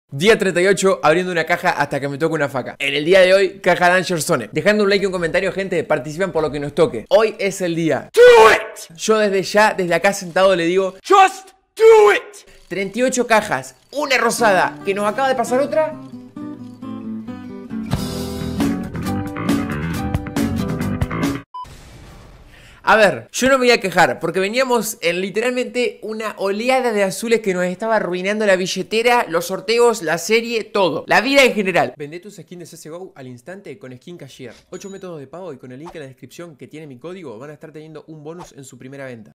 Día 38, abriendo una caja hasta que me toque una faca. En el día de hoy, caja Danger Zone. Dejando un like y un comentario, gente, participan por lo que nos toque. Hoy es el día. ¡Do it! Yo desde ya, desde acá sentado le digo Just do it. 38 cajas, una rosada, que nos acaba de pasar otra. A ver, yo no me voy a quejar, porque veníamos en literalmente una oleada de azules que nos estaba arruinando la billetera, los sorteos, la serie, todo. La vida en general. Vendé tus skins de CSGO al instante con Skin Cashier. 8 métodos de pago y con el link en la descripción que tiene mi código van a estar teniendo un bonus en su primera venta.